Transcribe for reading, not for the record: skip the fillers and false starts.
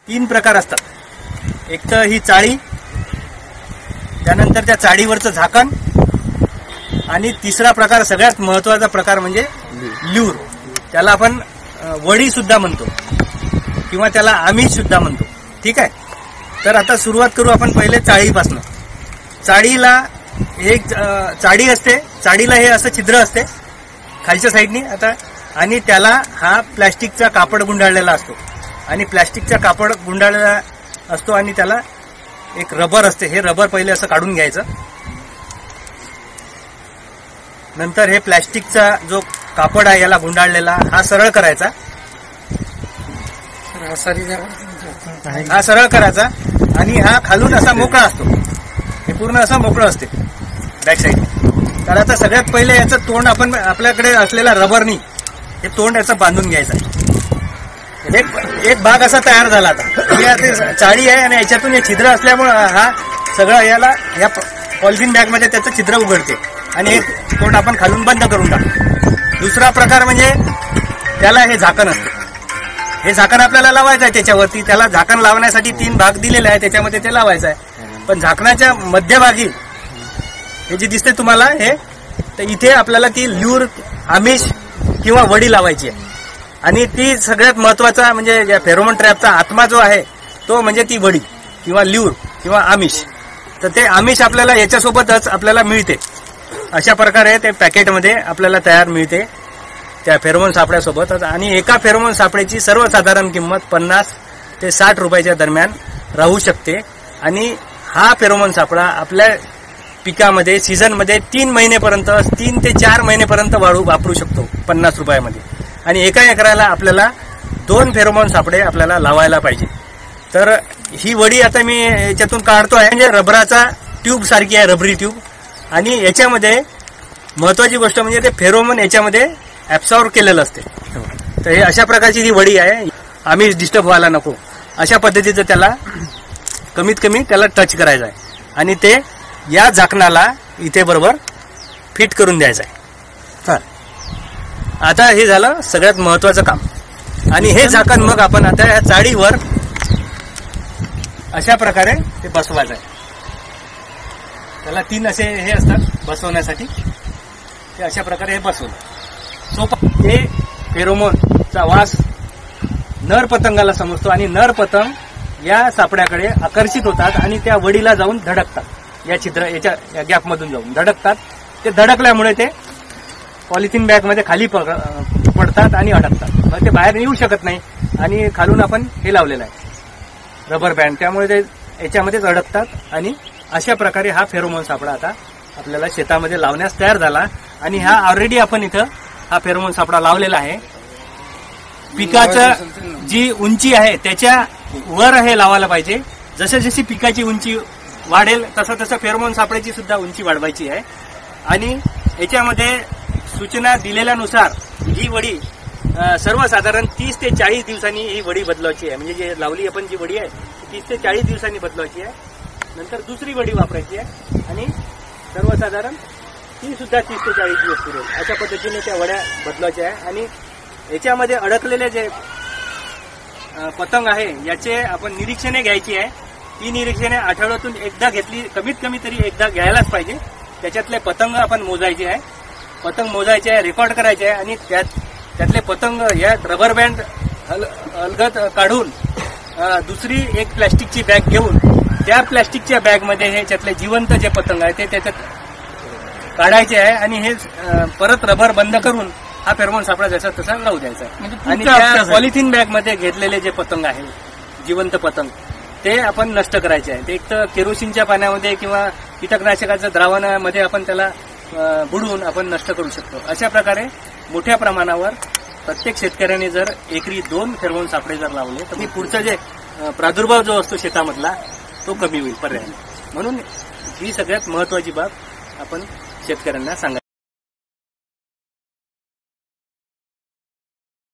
तीन प्रकार असतात. एक तर ही चाळी, त्यानंतर त्या चाळीवरचं झाकण, आणि तिसरा प्रकार सगळ्यात महत्वाचा प्रकार म्हणजे ल्यूर. त्याला आपण वडी सुद्धा म्हणतो किंवा त्याला आमिष सुद्धा म्हणतो. ठीक आहे. तर आता सुरुवात करू आपण पहिले चाळीपासून. चाळीला एक चाळी असते, चाळीला हे असं छिद्र असते खालच्या साईडनी आता, आणि त्याला हा प्लॅस्टिकचा कापड गुंडाळलेला असतो, आणि प्लॅस्टिकचा कापड गुंडाळलेला असतो, आणि त्याला एक रबर असते. हे रबर पहिले असं काढून घ्यायचं. नंतर हे प्लॅस्टिकचा जो कापड आहे याला गुंडाळलेला हा सरळ करायचा, हा सरळ करायचा, आणि हा खालून असा मोकळा असतो. हे पूर्ण असं मोकळं असते बॅक साईड. तर आता सगळ्यात पहिले याचं तोंड आपण आपल्याकडे असलेला रबरनी हे तोंड याचं बांधून घ्यायचं. एक भाग असा तयार झाला. आता चाळी आहे आणि याच्यातून हे छिद्र असल्यामुळे हा सगळं याला या पॉलिथिन बॅगमध्ये त्याचं छिद्र उघडते, आणि हे तोंड आपण खालून बंद करून टाकतो. दुसरा प्रकार म्हणजे त्याला हे झाकण असते. हे झाकण आपल्याला लावायचं आहे त्याच्यावरती. त्याला झाकण लावण्यासाठी 3 भाग दिलेले आहे, त्याच्यामध्ये ते लावायचं आहे. पण झाकणाच्या मध्यभागी हे जे दिसते तुम्हाला हे, तर इथे आपल्याला ती ल्यूर, आमिष किंवा वडी लावायची आहे. आणि ती सगळ्यात महत्वाचा म्हणजे या फेरोमोन ट्रॅपचा आत्मा जो आहे तो म्हणजे ती वडी किंवा ल्यूर किंवा आमिष. तर ते आमिष आपल्याला याच्यासोबतच आपल्याला मिळते. अशा प्रकारे ते पॅकेटमध्ये आपल्याला तयार मिळते त्या फेरोमोन सापळ्यासोबत. आणि एका फेरोमोन सापळ्याची सर्वसाधारण किंमत 50 ते 60 रुपयाच्या दरम्यान राहू शकते. आणि हा फेरोमोन सापळा आपल्या पिकामध्ये सीझनमध्ये 3 महिनेपर्यंत, 3 ते 4 महिनेपर्यंत वापरू शकतो 50 रुपयामध्ये. आणि एका एकराला आपल्याला 2 फेरोमोन सापळे आपल्याला लावायला पाहिजे. तर ही वडी आता मी याच्यातून काढतो आहे, म्हणजे रबराचा ट्यूब सारखी आहे, रबरी ट्यूब. आणि याच्यामध्ये महत्वाची गोष्ट म्हणजे ते फेरोमोन याच्यामध्ये ऍब्सॉर्ब केलेलं असते. तर हे अशा प्रकारची ही वडी आहे. आम्ही डिस्टर्ब व्हायला नको अशा पद्धतीचं त्याला कमीत कमी त्याला टच करायचं आहे, आणि ते या झाकणाला इथे बरोबर फिट करून द्यायचं आहे. आता हे झालं सगळ्यात महत्वाचं काम. आणि हे झाकण मग आपण आता या चाळीवर अशा प्रकारे ते बसवायचं आहे. त्याला 3 असे हे असतात बसवण्यासाठी. ते अशा प्रकारे हे बसवलं सोपं. हे फेरोमोनचा वास नर पतंगाला समजतो, आणि नर पतंग या सापड्याकडे आकर्षित होतात आणि त्या वडीला जाऊन धडकतात. या छिद्र याच्या गॅपमधून जाऊन धडकतात. ते धडकल्यामुळे ते पॉलिथिन बॅगमध्ये खाली पडतात आणि अडकतात. मग ते बाहेर येऊ शकत नाही. आणि खालून आपण हे लावलेलं आहे रबर बँड, त्यामुळे ते याच्यामध्येच अडकतात. आणि अशा प्रकारे हा फेरोमोन सापळा आता आपल्याला शेतामध्ये लावण्यास तयार झाला. आणि हा ऑलरेडी आपण इथं हा फेरोमोन सापळा लावलेला आहे. पिकाचं जी उंची आहे त्याच्या वर हे लावायला पाहिजे. जशी पिकाची उंची वाढेल तसं तसं फेरोमोन सापळ्याची सुद्धा उंची वाढवायची आहे. आणि याच्यामध्ये सूचना दिलेल्यानुसार ही वडी सर्वसाधारण 30 ते 40 दिवसांनी ही वडी बदलायची आहे. म्हणजे जे लावली आपण जी वडी आहे 30 ते 40 दिवसांनी बदलायची आहे. नंतर दुसरी वडी वापरायची आहे, आणि सर्वसाधारण ती सुद्धा 30 ते 40 दिवस पुरेल अशा पद्धतीने त्या वड्या बदलायच्या आहे. आणि याच्यामध्ये अडकलेले जे पतंग आहे याचे आपण निरीक्षणे घ्यायची आहे. ती निरीक्षणे आठवड्यातून एकदा घेतली, कमीत कमी तरी एकदा घ्यायलाच पाहिजे. त्याच्यातले पतंग आपण मोजायचे आहे, पतंग मोजायचे आहे, रेकॉर्ड करायचे आहे. आणि त्यातले पतंग या रबर बँड अलगद काढून दुसरी एक प्लॅस्टिकची बॅग घेऊन त्या प्लॅस्टिकच्या बॅगमध्ये हे त्यातले जिवंत जे पतंग आहे ते त्याच्यात काढायचे आहे. आणि हे परत रबर बंद करून हा फेरोमोन सापळा जसा तसा लावू द्यायचा आहे. आणि त्या पॉलिथिन बॅगमध्ये घेतलेले जे पतंग आहे जिवंत पतंग ते आपण नष्ट करायचे आहे. ते एक तर केरोसिनच्या पाण्यामध्ये किंवा कीटकनाशकाच्या द्रावणामध्ये आपण त्याला बुडवून आपण नष्ट करू शकतो. अशा प्रकारे मोठ्या प्रमाणावर प्रत्येक शेतकऱ्याने जर एकरी 2 फेरोमोन सापळे जर लावले तर पुढचा जे प्रादुर्भाव जो असतो शेतामधला तो कमी होईल पर्याय. म्हणून ही सगळ्यात महत्वाची बाब आपण शेतकऱ्यांना सांगायची.